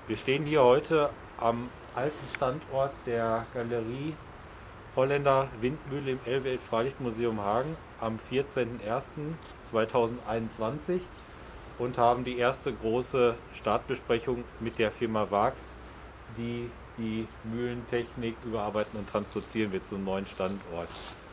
Wir stehen hier heute am alten Standort der Galerie Holländer Windmühle im Elbe-Freilichtmuseum Hagen am 14.01.2021 und haben die erste große Startbesprechung mit der Firma Waags, die die Mühlentechnik überarbeiten und transportieren wird zum neuen Standort.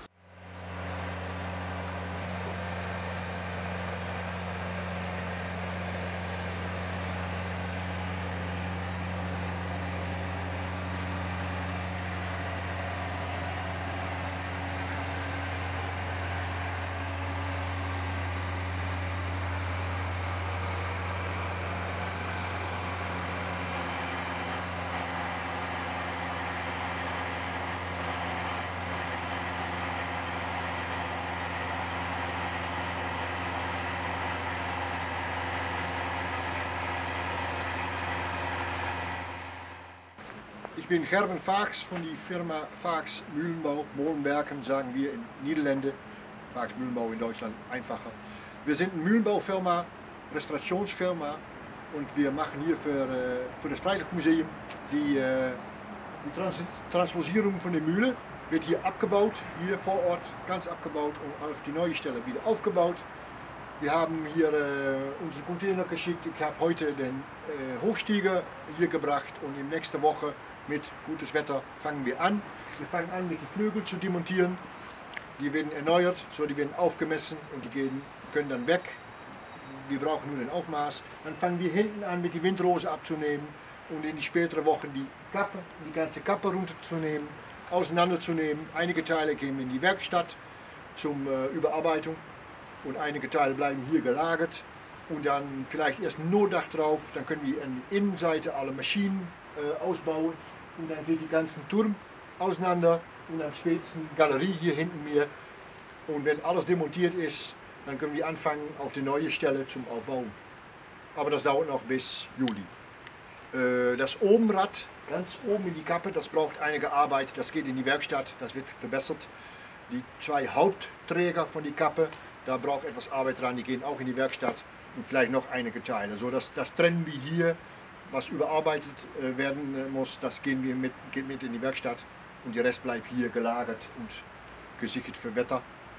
Ich bin Gerben Waags von der Firma Waags Mühlenbau. Molenwerken sagen wir in Niederlande. Waags Mühlenbau in Deutschland einfacher. Wir sind eine Mühlenbaufirma, Restaurationsfirma und wir machen hier für das Freilichtmuseum die Transposierung von der Mühle. Wird hier abgebaut, hier vor Ort ganz abgebaut und auf die neue Stelle wieder aufgebaut. Wir haben hier unsere Container geschickt. Ich habe heute den Hochstieger hier gebracht und in nächster Woche mit gutes Wetter fangen wir an. Wir fangen an mit den Flügeln zu demontieren. Die werden erneuert, so die werden aufgemessen und die können dann weg. Wir brauchen nur den Aufmaß. Dann fangen wir hinten an mit die Windrose abzunehmen und in die späteren Wochen die ganze Kappe runterzunehmen, auseinanderzunehmen. Einige Teile gehen in die Werkstatt zum Überarbeitung. Und einige Teile bleiben hier gelagert und dann vielleicht erst ein Notdach drauf, dann können wir an der Innenseite alle Maschinen ausbauen und dann geht die ganzen Turm auseinander und dann spätestens Galerie hier hinten mir und wenn alles demontiert ist, dann können wir anfangen auf die neue Stelle zum Aufbauen. Aber das dauert noch bis Juli. Das Obenrad, ganz oben in die Kappe, das braucht einige Arbeit, das geht in die Werkstatt, das wird verbessert. Die zwei Hauptträger von die Kappe, da braucht etwas Arbeit dran, die gehen auch in die Werkstatt und vielleicht noch einige Teile. So, das trennen wir hier, was überarbeitet werden muss, das geht mit in die Werkstatt und der Rest bleibt hier gelagert und gesichert für Wetter.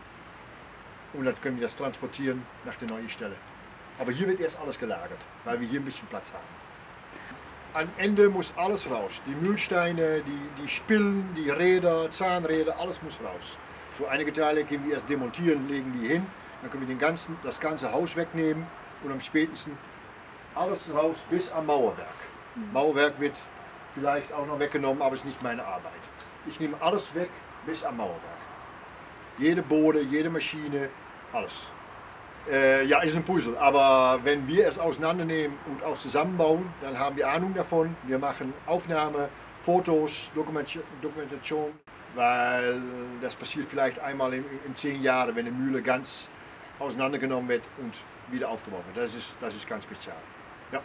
Und dann können wir das transportieren nach der neuen Stelle. Aber hier wird erst alles gelagert, weil wir hier ein bisschen Platz haben. Am Ende muss alles raus. Die Mühlsteine, die Spillen, die Räder, Zahnräder, alles muss raus. So einige Teile können wir erst demontieren, legen wir hin, dann können wir das ganze Haus wegnehmen und am spätesten alles raus bis am Mauerwerk. Mauerwerk wird vielleicht auch noch weggenommen, aber ist nicht meine Arbeit. Ich nehme alles weg bis am Mauerwerk. Jede Bode, jede Maschine, alles. Ja, ist ein Puzzle, aber wenn wir es auseinandernehmen und auch zusammenbauen, dann haben wir Ahnung davon. Wir machen Aufnahme, Fotos, Dokumentation. Weil das passiert vielleicht einmal in 10 Jahren, wenn eine Mühle ganz auseinandergenommen wird und wieder aufgebaut wird. Das ist ganz speziell. Ja.